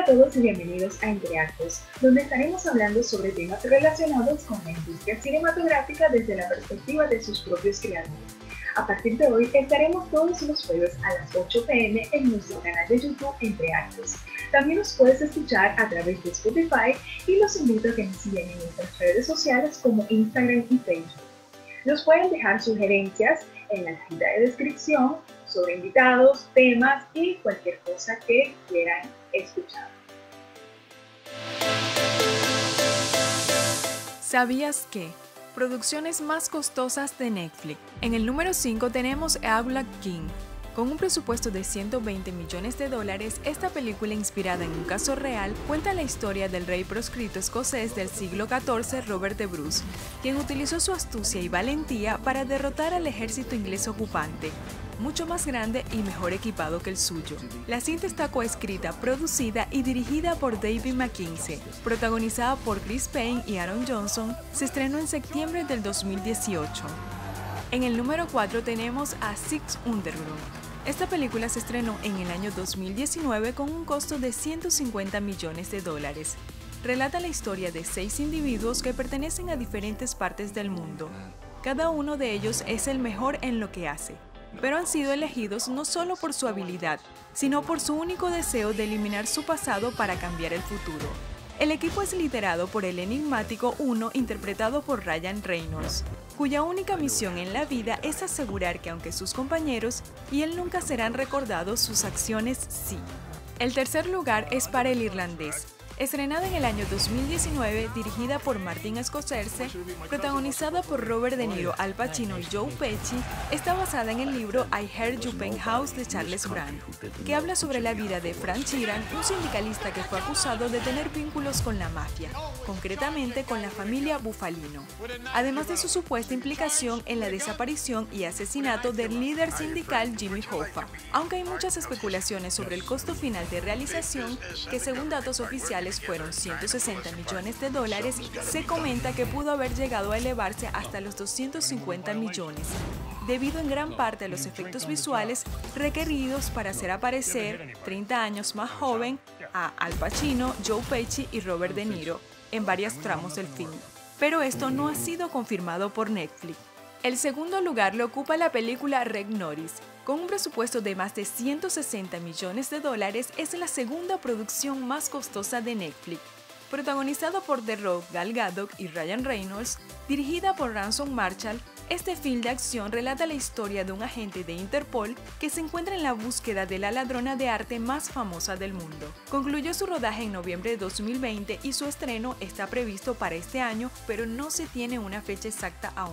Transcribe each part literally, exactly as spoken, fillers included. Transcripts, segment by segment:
todos y bienvenidos a Entre Actos, donde estaremos hablando sobre temas relacionados con la industria cinematográfica desde la perspectiva de sus propios creadores. A partir de hoy estaremos todos los jueves a las ocho p m en nuestro canal de YouTube Entre Actos. También nos puedes escuchar a través de Spotify y los invito a que nos sigan en nuestras redes sociales como Instagram y Facebook. Nos pueden dejar sugerencias en la cajita de descripción sobre invitados, temas y cualquier cosa que quieran escuchar. ¿Sabías que? Producciones más costosas de Netflix. En el número cinco tenemos A Black King. Con un presupuesto de ciento veinte millones de dólares, esta película inspirada en un caso real cuenta la historia del rey proscrito escocés del siglo catorce, Robert de Bruce, quien utilizó su astucia y valentía para derrotar al ejército inglés ocupante, mucho más grande y mejor equipado que el suyo. La cinta está coescrita, producida y dirigida por David Mackenzie, protagonizada por Chris Pine y Aaron Johnson. Se estrenó en septiembre del dos mil dieciocho. En el número cuatro tenemos a Six Underground. Esta película se estrenó en el año dos mil diecinueve con un costo de ciento cincuenta millones de dólares. Relata la historia de seis individuos que pertenecen a diferentes partes del mundo. Cada uno de ellos es el mejor en lo que hace, pero han sido elegidos no solo por su habilidad, sino por su único deseo de eliminar su pasado para cambiar el futuro. El equipo es liderado por el enigmático Uno, interpretado por Ryan Reynolds, cuya única misión en la vida es asegurar que aunque sus compañeros y él nunca serán recordados, sus acciones sí. El tercer lugar es para El Irlandés. Estrenada en el año dos mil diecinueve, dirigida por Martin Scorsese, protagonizada por Robert De Niro, Al Pacino y Joe Pesci, está basada en el libro I Heard You Penthouse de Charles Brand, que habla sobre la vida de Frank Sheeran, un sindicalista que fue acusado de tener vínculos con la mafia, concretamente con la familia Bufalino, además de su supuesta implicación en la desaparición y asesinato del líder sindical Jimmy Hoffa. Aunque hay muchas especulaciones sobre el costo final de realización, que según datos oficiales fueron ciento sesenta millones de dólares, se comenta que pudo haber llegado a elevarse hasta los doscientos cincuenta millones, debido en gran parte a los efectos visuales requeridos para hacer aparecer, treinta años más joven, a Al Pacino, Joe Pesci y Robert De Niro en varios tramos del film. Pero esto no ha sido confirmado por Netflix. El segundo lugar lo ocupa la película Red Notice. Con un presupuesto de más de ciento sesenta millones de dólares, es la segunda producción más costosa de Netflix. Protagonizado por The Rock, Gal Gadot y Ryan Reynolds, dirigida por Ransom Marshall, este film de acción relata la historia de un agente de Interpol que se encuentra en la búsqueda de la ladrona de arte más famosa del mundo. Concluyó su rodaje en noviembre de dos mil veinte y su estreno está previsto para este año, pero no se tiene una fecha exacta aún.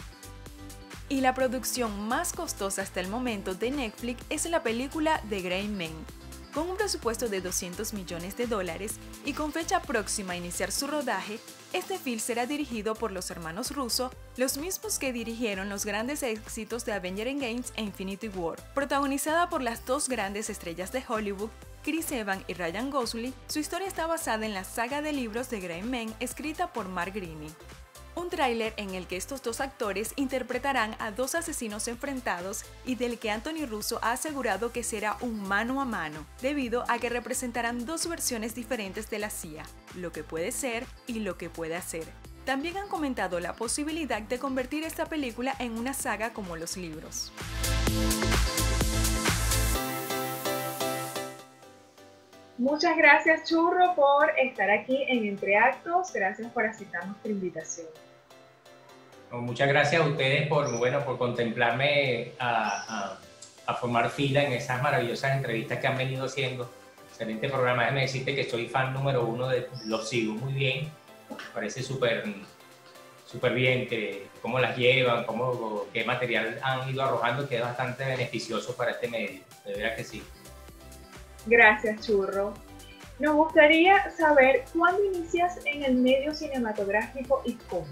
Y la producción más costosa hasta el momento de Netflix es la película The Gray Man. Con un presupuesto de doscientos millones de dólares y con fecha próxima a iniciar su rodaje, este film será dirigido por los hermanos Russo, los mismos que dirigieron los grandes éxitos de Avengers Endgame e Infinity War. Protagonizada por las dos grandes estrellas de Hollywood, Chris Evans y Ryan Gosling, su historia está basada en la saga de libros de Gray Man escrita por Mark Greaney. Un tráiler en el que estos dos actores interpretarán a dos asesinos enfrentados y del que Anthony Russo ha asegurado que será un mano a mano, debido a que representarán dos versiones diferentes de la C I A, lo que puede ser y lo que puede hacer. También han comentado la posibilidad de convertir esta película en una saga como los libros. Muchas gracias, Churro, por estar aquí en Entre Actos. Gracias por aceptar nuestra invitación. Muchas gracias a ustedes por, bueno, por contemplarme a, a, a formar fila en esas maravillosas entrevistas que han venido haciendo. Excelente programa. Déjame decirte que soy fan número uno, de, los sigo muy bien. Me parece súper súper bien que, cómo las llevan, cómo, qué material han ido arrojando, que es bastante beneficioso para este medio. De verdad que sí. Gracias, Churro. Nos gustaría saber cuándo inicias en el medio cinematográfico y cómo.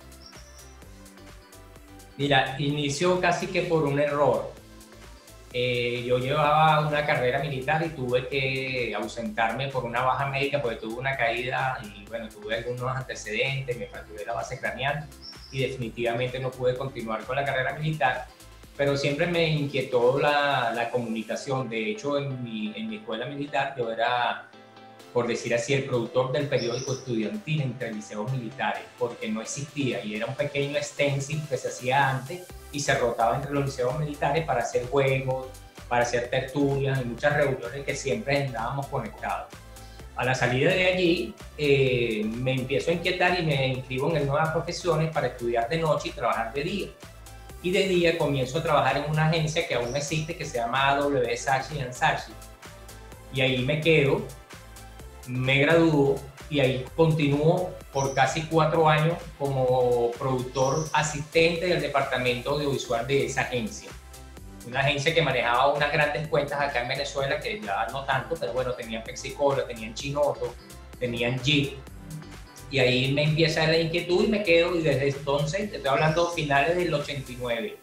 Mira, inició casi que por un error. Eh, yo llevaba una carrera militar y tuve que ausentarme por una baja médica porque tuve una caída y bueno, tuve algunos antecedentes, me fracturé la base craneal y definitivamente no pude continuar con la carrera militar. Pero siempre me inquietó la, la comunicación. De hecho, en mi, en mi escuela militar yo era por decir así, el productor del periódico estudiantil entre liceos militares, porque no existía y era un pequeño stencil que se hacía antes y se rotaba entre los liceos militares para hacer juegos, para hacer tertulias y muchas reuniones que siempre andábamos conectados. A la salida de allí eh, me empiezo a inquietar y me inscribo en nuevas profesiones para estudiar de noche y trabajar de día. Y de día comienzo a trabajar en una agencia que aún no existe, que se llama A W Saatchi and Saatchi. Y ahí me quedo, me gradúo y ahí continúo por casi cuatro años como productor asistente del departamento audiovisual de esa agencia. Una agencia que manejaba unas grandes cuentas acá en Venezuela, que ya no tanto, pero bueno, tenían Pepsi-Cola, tenían Chinoto, tenían Jeep. Y ahí me empieza la inquietud y me quedo, y desde entonces, te estoy hablando finales del ochenta y nueve.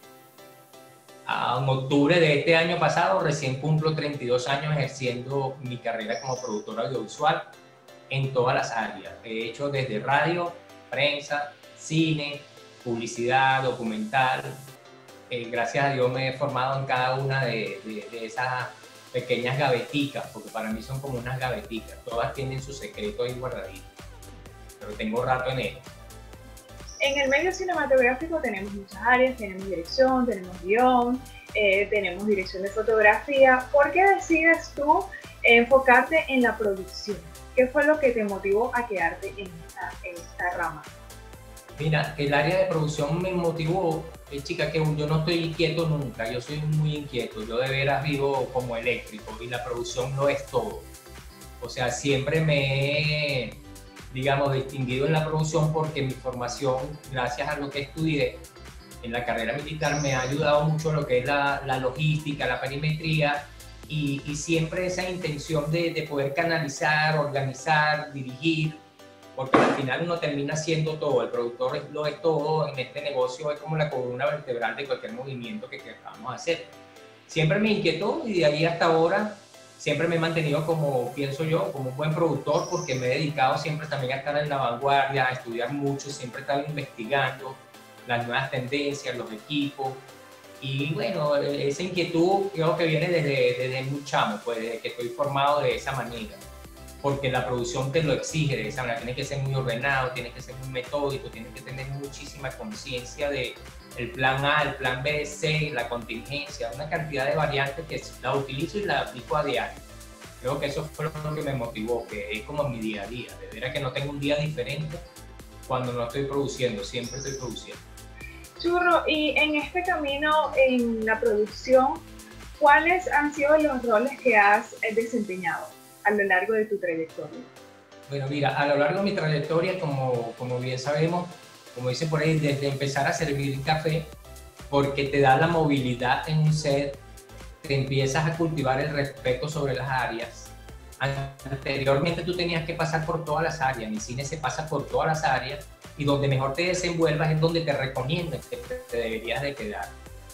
A, en octubre de este año pasado, recién cumplo treinta y dos años ejerciendo mi carrera como productor audiovisual en todas las áreas. He hecho desde radio, prensa, cine, publicidad, documental. Eh, gracias a Dios me he formado en cada una de, de, de esas pequeñas gaveticas, porque para mí son como unas gaveticas. Todas tienen su secreto ahí guardadito. Pero tengo rato en esto. En el medio cinematográfico tenemos muchas áreas, tenemos dirección, tenemos guión, eh, tenemos dirección de fotografía. ¿Por qué decides tú enfocarte en la producción? ¿Qué fue lo que te motivó a quedarte en esta, en esta rama? Mira, el área de producción me motivó, eh, chica, que yo no estoy inquieto nunca, yo soy muy inquieto, yo de veras vivo como eléctrico y la producción no es todo. O sea, siempre me he, digamos, distinguido en la producción porque mi formación, gracias a lo que estudié en la carrera militar, me ha ayudado mucho lo que es la, la logística, la perimetría y, y siempre esa intención de, de poder canalizar, organizar, dirigir, porque al final uno termina siendo todo, el productor es, lo es todo en este negocio, es como la columna vertebral de cualquier movimiento que queramos hacer. Siempre me inquietó y de ahí hasta ahora siempre me he mantenido como, pienso yo, como un buen productor porque me he dedicado siempre también a estar en la vanguardia, a estudiar mucho, siempre he estado investigando las nuevas tendencias, los equipos y bueno, esa inquietud creo que viene desde, desde muy chamo, pues desde que estoy formado de esa manera. Porque la producción te lo exige de esa manera, tienes que ser muy ordenado, tienes que ser muy metódico, tienes que tener muchísima conciencia de el plan A, el plan B, C, la contingencia, una cantidad de variantes que la utilizo y la aplico a diario. Creo que eso fue lo que me motivó, que es como mi día a día, de veras que no tengo un día diferente cuando no estoy produciendo, siempre estoy produciendo. Churro, y en este camino en la producción, ¿cuáles han sido los roles que has desempeñado a lo largo de tu trayectoria? Bueno, mira, a lo largo de mi trayectoria, como, como bien sabemos, como dicen por ahí, desde empezar a servir café, porque te da la movilidad en un set, te empiezas a cultivar el respeto sobre las áreas. Anteriormente tú tenías que pasar por todas las áreas, en el cine se pasa por todas las áreas, y donde mejor te desenvuelvas es donde te recomiendan que te deberías de quedar.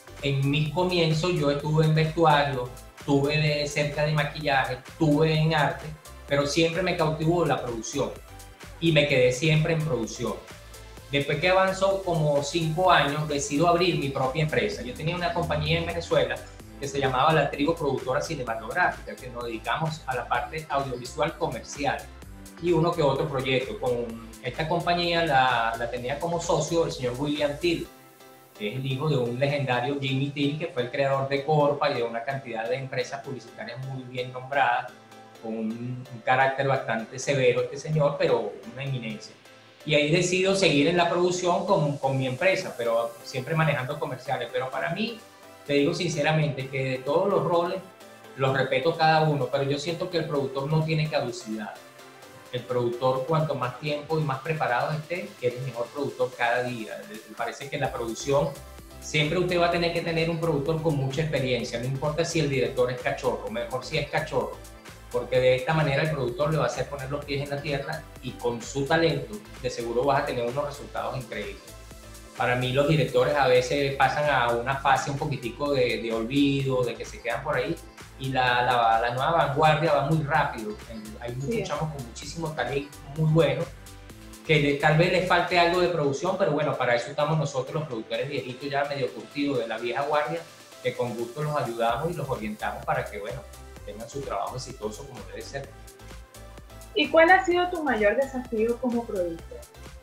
En mis comienzos yo estuve en vestuario, estuve de cerca de maquillaje, estuve en arte, pero siempre me cautivó la producción y me quedé siempre en producción. Después que avanzó como cinco años, decido abrir mi propia empresa. Yo tenía una compañía en Venezuela que se llamaba La Tribu Productora Cinematográfica, que nos dedicamos a la parte audiovisual comercial y uno que otro proyecto. Con esta compañía la, la tenía como socio el señor William Till, que es el hijo de un legendario Jimmy Till, que fue el creador de Corpa y de una cantidad de empresas publicitarias muy bien nombradas, con un, un carácter bastante severo este señor, pero una eminencia. Y ahí decido seguir en la producción con, con mi empresa, pero siempre manejando comerciales. Pero para mí, te digo sinceramente, que de todos los roles, los respeto cada uno, pero yo siento que el productor no tiene caducidad. El productor, cuanto más tiempo y más preparado esté, es el mejor productor cada día. Me parece que la producción, siempre usted va a tener que tener un productor con mucha experiencia, no importa si el director es cachorro, mejor si es cachorro, porque de esta manera el productor le va a hacer poner los pies en la tierra y con su talento de seguro vas a tener unos resultados increíbles. Para mí los directores a veces pasan a una fase un poquitico de, de olvido, de que se quedan por ahí, y la, la, la nueva vanguardia va muy rápido. Hay muchos sí. chamos con muchísimo talento, muy buenos, que le, tal vez les falte algo de producción, pero bueno, para eso estamos nosotros los productores viejitos ya medio curtidos de la vieja guardia, que con gusto los ayudamos y los orientamos para que, bueno, tengan su trabajo exitoso como debe ser. ¿Y cuál ha sido tu mayor desafío como productor?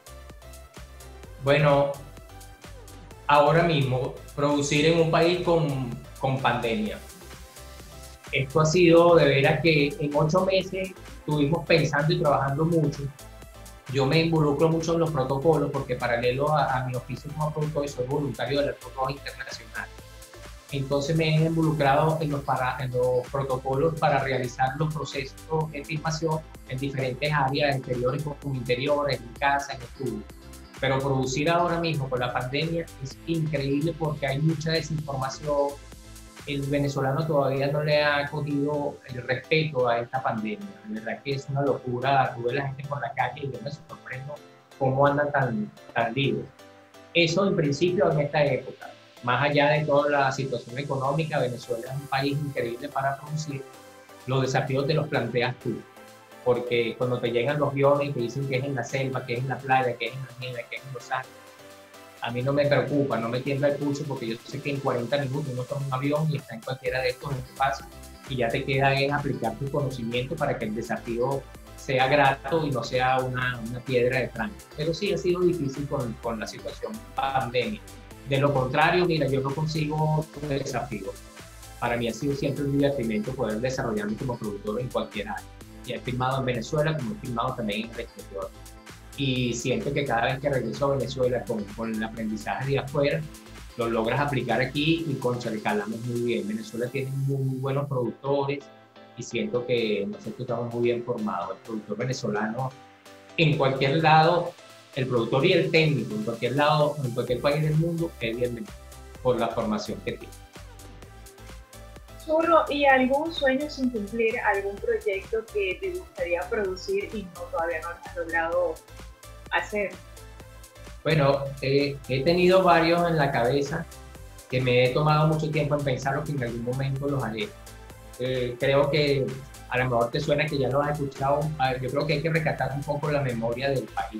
Bueno, ahora mismo, producir en un país con, con pandemia. Esto ha sido de veras que en ocho meses estuvimos pensando y trabajando mucho. Yo me involucro mucho en los protocolos porque paralelo a, a mi oficio como productor soy voluntario de la Cruz Roja Internacional. Entonces me he involucrado en los, para, en los protocolos para realizar los procesos de filmación en diferentes áreas, exteriores como interiores, en casa, en estudio. Pero producir ahora mismo con la pandemia es increíble porque hay mucha desinformación. El venezolano todavía no le ha cogido el respeto a esta pandemia. La verdad que es una locura. Tú ves la gente por la calle y yo me sorprendo cómo andan tan, tan libres. Eso en principio en esta época. Más allá de toda la situación económica, Venezuela es un país increíble para producir. Los desafíos te los planteas tú. Porque cuando te llegan los guiones y te dicen que es en la selva, que es en la playa, que es en la nieve, que es en Los Ángeles, a mí no me preocupa, no me tiembla el pulso porque yo sé que en cuarenta minutos uno toma un avión y está en cualquiera de estos espacios y ya te queda en aplicar tu conocimiento para que el desafío sea grato y no sea una, una piedra de tranque. Pero sí ha sido difícil con, con la situación pandemia. De lo contrario, mira, yo no consigo desafíos. Para mí ha sido siempre un divertimento poder desarrollarme como productor en cualquier área. Y he filmado en Venezuela como he filmado también en el exterior. Y siento que cada vez que regreso a Venezuela con, con el aprendizaje de afuera, lo logras aplicar aquí y concha, le calamos muy bien. Venezuela tiene muy buenos productores y siento que nosotros estamos muy bien formados. El productor venezolano, en cualquier lado, el productor y el técnico, en cualquier lado, en cualquier país del mundo, es bienvenido por la formación que tiene. Zurro, ¿y algún sueño sin cumplir, algún proyecto que te gustaría producir y no todavía no has logrado hacer? Bueno, eh, he tenido varios en la cabeza que me he tomado mucho tiempo en pensar que en algún momento los haré. Eh, creo que a lo mejor te suena que ya lo has escuchado. Yo creo que hay que rescatar un poco la memoria del país.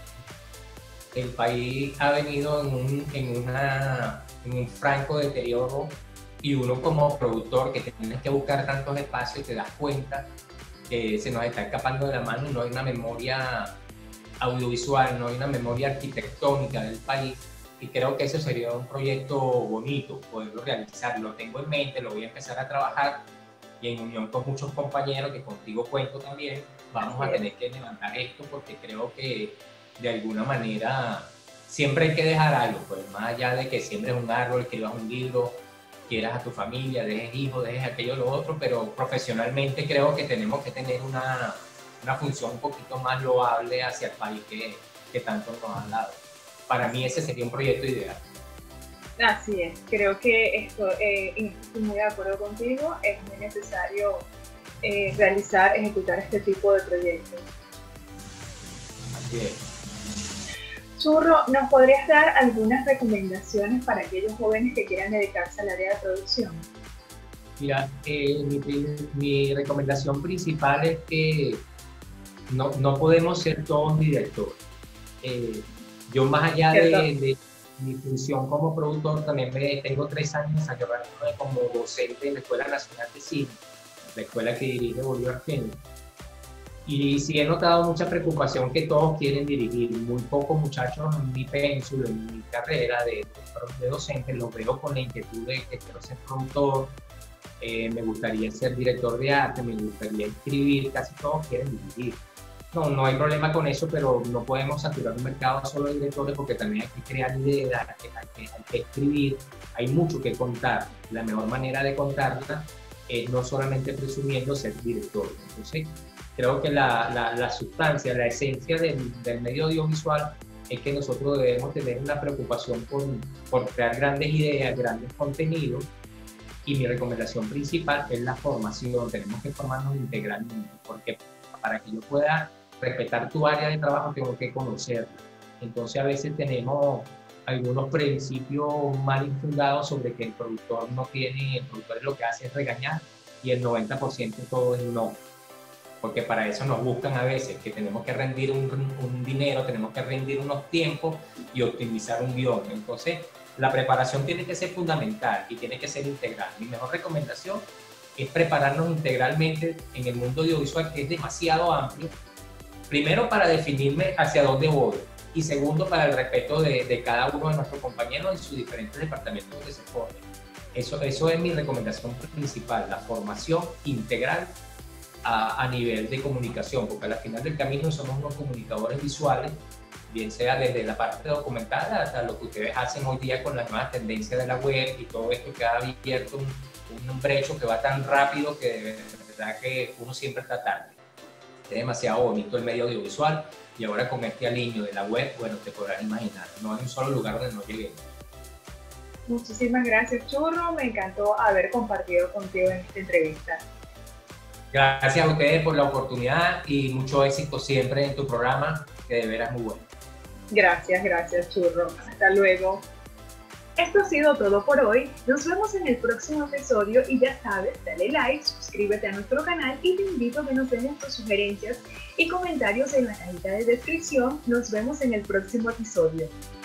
El país ha venido en un, en una, en un franco deterioro y uno como productor que tienes que buscar tantos espacios te das cuenta que se nos está escapando de la mano y no hay una memoria audiovisual, no hay una memoria arquitectónica del país y creo que eso sería un proyecto bonito poderlo realizar. Lo tengo en mente, lo voy a empezar a trabajar y en unión con muchos compañeros que contigo cuento también, vamos a tener que levantar esto porque creo que de alguna manera siempre hay que dejar algo, pues más allá de que siembres un árbol, escribas un libro, quieras a tu familia, dejes hijos, dejes aquello lo otro, pero profesionalmente creo que tenemos que tener una, una función un poquito más loable hacia el país que, que tanto nos han dado. Para mí ese sería un proyecto ideal. Así es, creo que esto, eh, estoy muy de acuerdo contigo, es muy necesario eh, realizar, ejecutar este tipo de proyectos. Así es. Zurro, ¿nos podrías dar algunas recomendaciones para aquellos jóvenes que quieran dedicarse al área de producción? Mira, eh, mi, mi recomendación principal es que no, no podemos ser todos directores. Eh, yo más allá de, de mi función como productor, también me, tengo tres años agarrándome como docente en la Escuela Nacional de Cine, la escuela que dirige Bolívar Film. Y sí he notado mucha preocupación que todos quieren dirigir, muy pocos muchachos en mi pénsul, en mi carrera de, de docente, los veo con la inquietud de que quiero ser productor, eh, me gustaría ser director de arte, me gustaría escribir, casi todos quieren dirigir. No, no hay problema con eso, pero no podemos saturar un mercado solo de directores porque también hay que crear ideas, hay que, hay que, hay que escribir, hay mucho que contar. La mejor manera de contarla es no solamente presumiendo ser director. Entonces, creo que la, la, la sustancia, la esencia del, del medio audiovisual es que nosotros debemos tener una preocupación por, por crear grandes ideas, grandes contenidos, y mi recomendación principal es la formación. Tenemos que formarnos integralmente, porque para que yo pueda respetar tu área de trabajo tengo que conocerla. Entonces a veces tenemos algunos principios mal infundados sobre que el productor no tiene, el productor lo que hace es regañar y el noventa por ciento todo es no. Porque para eso nos buscan a veces, que tenemos que rendir un, un dinero, tenemos que rendir unos tiempos y optimizar un guión. Entonces, la preparación tiene que ser fundamental y tiene que ser integral. Mi mejor recomendación es prepararnos integralmente en el mundo audiovisual, que es demasiado amplio. Primero, para definirme hacia dónde voy, y segundo, para el respeto de, de cada uno de nuestros compañeros en sus diferentes departamentos que se formen. Eso, eso es mi recomendación principal, la formación integral a, a nivel de comunicación, porque al final del camino somos unos comunicadores visuales, bien sea desde la parte documental hasta lo que ustedes hacen hoy día con las nuevas tendencias de la web y todo esto que ha abierto un, un brecho que va tan rápido que de verdad que uno siempre está tarde. Es demasiado bonito el medio audiovisual y ahora con este aliño de la web, bueno, te podrás imaginar, no hay un solo lugar donde no lleguemos. Muchísimas gracias, Churro, me encantó haber compartido contigo en esta entrevista. Gracias a ustedes por la oportunidad y mucho éxito siempre en tu programa, que de veras es muy bueno. Gracias, gracias, Churro. Hasta luego. Esto ha sido todo por hoy. Nos vemos en el próximo episodio y ya sabes, dale like, suscríbete a nuestro canal y te invito a que nos dejes tus sugerencias y comentarios en la cajita de descripción. Nos vemos en el próximo episodio.